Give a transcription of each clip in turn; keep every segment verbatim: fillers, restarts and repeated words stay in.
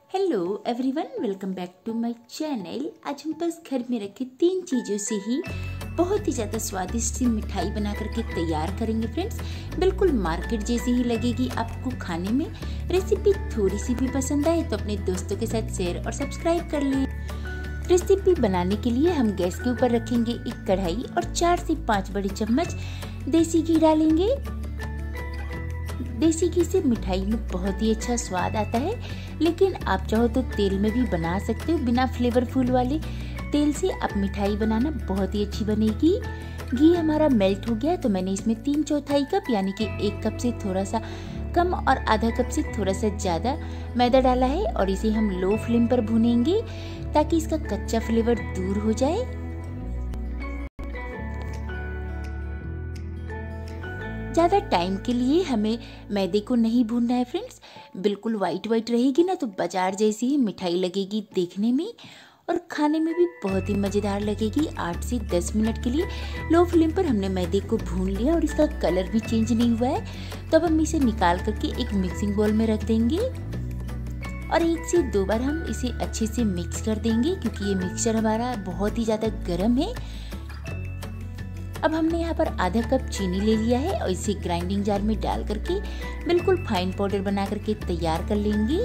Hello everyone, welcome back to my channel. आज हम बस घर में रखे तीन चीज़ों से ही बहुत ही ज़्यादा स्वादिष्ट सी मिठाई बना करके तैयार करेंगे फ्रेंड्स। बिल्कुल मार्केट जैसी ही लगेगी आपको खाने में। रेसिपी थोड़ी सी भी पसंद आए तो अपने दोस्तों के साथ शेयर और सब्सक्राइब कर लें। रेसिपी बनाने के लिए हम गैस के ऊपर रखेंगे एक कढ़ाई और चार से पाँच बड़े चम्मच देसी घी डालेंगे। देसी घी से मिठाई में बहुत ही अच्छा स्वाद आता है, लेकिन आप चाहो तो तेल में भी बना सकते हो। बिना फ्लेवरफुल वाले तेल से आप मिठाई बनाना बहुत ही अच्छी बनेगी। घी हमारा मेल्ट हो गया तो मैंने इसमें तीन चौथाई कप यानी कि एक कप से थोड़ा सा कम और आधा कप से थोड़ा सा ज़्यादा मैदा डाला है और इसे हम लो फ्लेम पर भूनेंगे ताकि इसका कच्चा फ्लेवर दूर हो जाए। ज़्यादा टाइम के लिए हमें मैदे को नहीं भूनना है फ्रेंड्स। बिल्कुल वाइट वाइट रहेगी ना तो बाजार जैसी ही मिठाई लगेगी देखने में और खाने में भी बहुत ही मज़ेदार लगेगी। आठ से दस मिनट के लिए लो फ्लेम पर हमने मैदे को भून लिया और इसका कलर भी चेंज नहीं हुआ है। तो अब हम इसे निकाल करके एक मिक्सिंग बाउल में रख देंगे और एक से दो बार हम इसे अच्छे से मिक्स कर देंगे क्योंकि ये मिक्सचर हमारा बहुत ही ज़्यादा गर्म है। अब हमने यहाँ पर आधा कप चीनी ले लिया है और इसे ग्राइंडिंग जार में डाल करके बिल्कुल फाइन पाउडर बना करके तैयार कर लेंगे।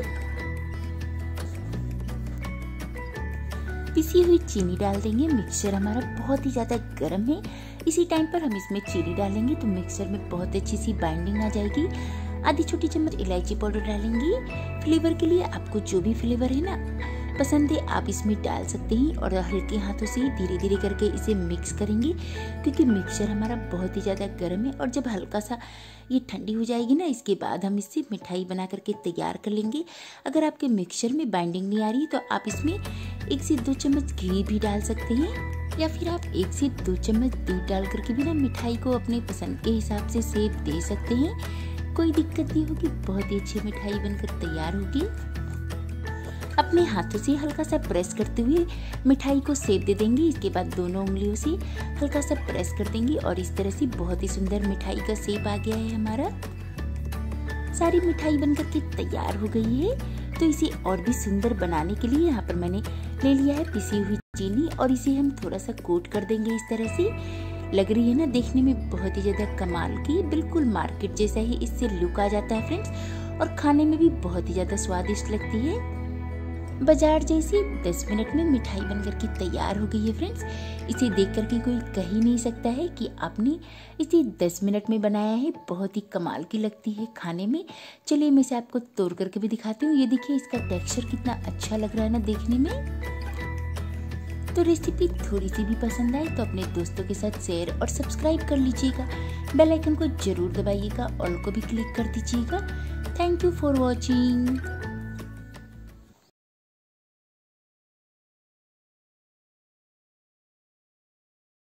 पिसी हुई चीनी डाल देंगे। मिक्सचर हमारा बहुत ही ज़्यादा गर्म है। इसी टाइम पर हम इसमें चीनी डालेंगे तो मिक्सचर में बहुत अच्छी सी बाइंडिंग आ जाएगी। आधी छोटी चम्मच इलायची पाउडर डालेंगे। फ्लेवर के लिए आपको जो भी फ्लेवर है ना पसंद है आप इसमें डाल सकते हैं और हल्के हाथों से धीरे धीरे करके इसे मिक्स करेंगे क्योंकि मिक्सचर हमारा बहुत ही ज़्यादा गर्म है। और जब हल्का सा ये ठंडी हो जाएगी ना इसके बाद हम इससे मिठाई बना करके तैयार कर लेंगे। अगर आपके मिक्सचर में बाइंडिंग नहीं आ रही तो आप इसमें एक से दो चम्मच घी भी डाल सकते हैं या फिर आप एक से दो चम्मच दूध डाल करके भी ना मिठाई को अपने पसंद के हिसाब से शेप दे सकते हैं। कोई दिक्कत नहीं होगी, बहुत ही अच्छी मिठाई बनकर तैयार होगी। अपने हाथों से हल्का सा प्रेस करते हुए मिठाई को शेप दे देंगे। इसके बाद दोनों उंगलियों से हल्का सा प्रेस कर देंगे और इस तरह से बहुत ही सुंदर मिठाई का शेप आ गया है हमारा। सारी मिठाई बनकर के तैयार हो गई है। तो इसे और भी सुंदर बनाने के लिए यहाँ पर मैंने ले लिया है पिसी हुई चीनी और इसे हम थोड़ा सा कोट कर देंगे। इस तरह से लग रही है ना देखने में बहुत ही ज्यादा कमाल की, बिल्कुल मार्केट जैसा ही इससे लुक आ जाता है फ्रेंड्स और खाने में भी बहुत ही ज्यादा स्वादिष्ट लगती है। बाजार जैसी दस मिनट में मिठाई बनकर के तैयार हो गई है फ्रेंड्स। इसे देख करके कोई कह ही नहीं सकता है कि आपने इसे दस मिनट में बनाया है। बहुत ही कमाल की लगती है खाने में। चलिए मैं इसे आपको तोड़ करके भी दिखाती हूँ। ये देखिए इसका टेक्सचर कितना अच्छा लग रहा है ना देखने में। तो रेसिपी थोड़ी सी भी पसंद आए तो अपने दोस्तों के साथ शेयर और सब्सक्राइब कर लीजिएगा। बेल आइकन को जरूर दबाइएगा, ऑल को भी क्लिक कर दीजिएगा। Thank you for watching.